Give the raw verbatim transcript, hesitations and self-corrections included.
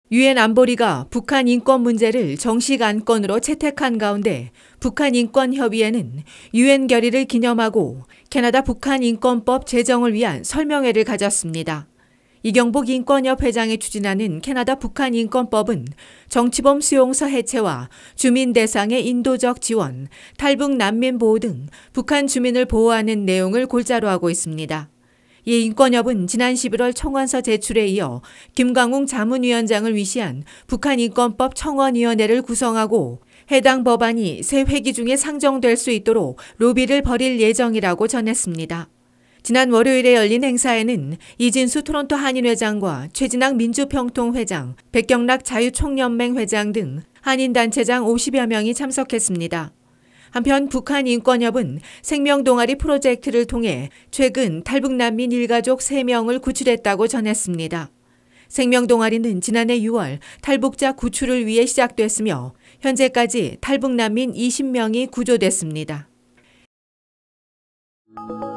유엔 안보리가 북한 인권 문제를 정식 안건으로 채택한 가운데 북한 인권협의회는 유엔 결의를 기념하고 캐나다 북한 인권법 제정을 위한 설명회를 가졌습니다. 이경복 인권협 회장이 추진하는 캐나다 북한 인권법은 정치범 수용소 해체와 주민 대상의 인도적 지원, 탈북 난민 보호 등 북한 주민을 보호하는 내용을 골자로 하고 있습니다. 이 인권협은 지난 십일월 청원서 제출에 이어 김광웅 자문위원장을 위시한 북한 인권법 청원위원회를 구성하고 해당 법안이 새 회기 중에 상정될 수 있도록 로비를 벌일 예정이라고 전했습니다. 지난 월요일에 열린 행사에는 이진수 토론토 한인회장과 최진학 민주평통회장, 백경락 자유총연맹 회장 등 한인단체장 오십여 명이 참석했습니다. 한편 북한 인권협은 생명동아리 프로젝트를 통해 최근 탈북난민 일가족 세 명을 구출했다고 전했습니다. 생명동아리는 지난해 유월 탈북자 구출을 위해 시작됐으며 현재까지 탈북난민 이십 명이 구조됐습니다.